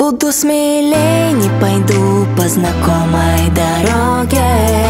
Буду смелей, не пойду по знакомой дороге.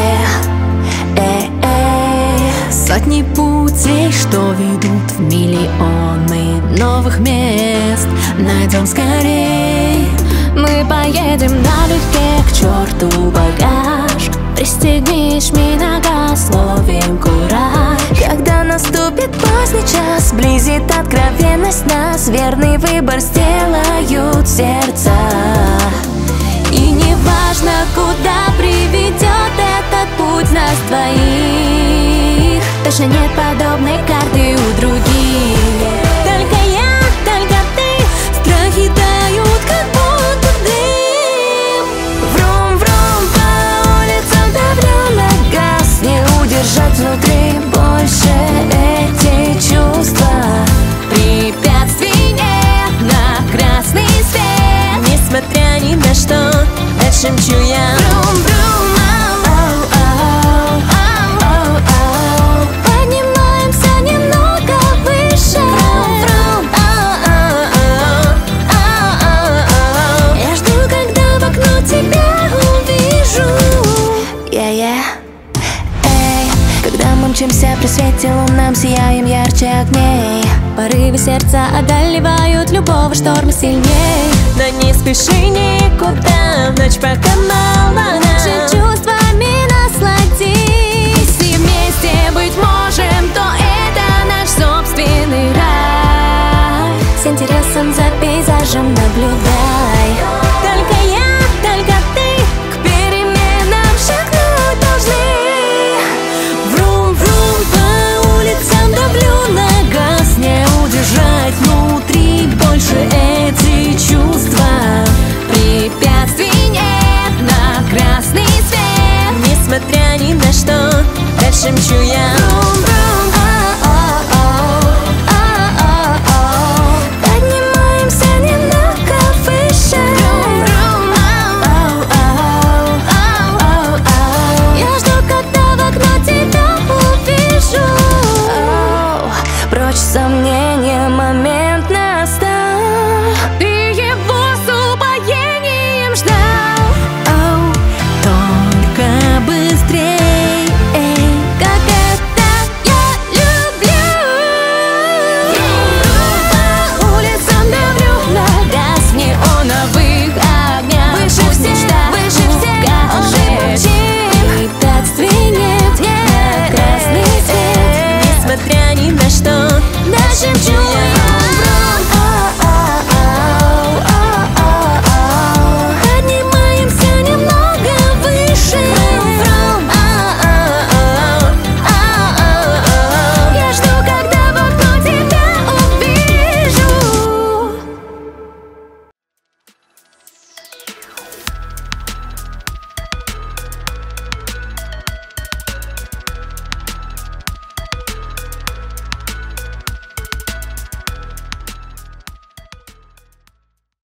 Сотни путей, что ведут в миллионы новых мест, найдем скорей. Мы поедем налегке, к черту багаж. Пристегни жми нога, словим кураж. Когда наступит поздний час, близит откровенность нас, верный выбор сделают сердца. И не важно, куда приведет этот путь нас двоих, точно нет подобной карты у других. Только я, только ты, страхи тают, как будто дым. Врум-врум по улицам, давлю на газ, не удержать внутри больше эти чувства. Препятствий нет на красный свет, несмотря ни на что, дальше мчу я. Врум-врум. Мчимся при свете лунном, сияем ярче огней. Порывы сердца одолевают любого шторма сильней. Но не спеши никуда, в ночь пока молода, наши чувствами насладись. Если вместе быть можем, то это наш собственный рай. С интересом за пейзажем наблюдай. Только я, только ты, к переменам шагнуть должны. Давлю на газ, не удержать внутри больше эти чувства. Препятствий нет на красный свет, несмотря ни на что, дальше мчу я.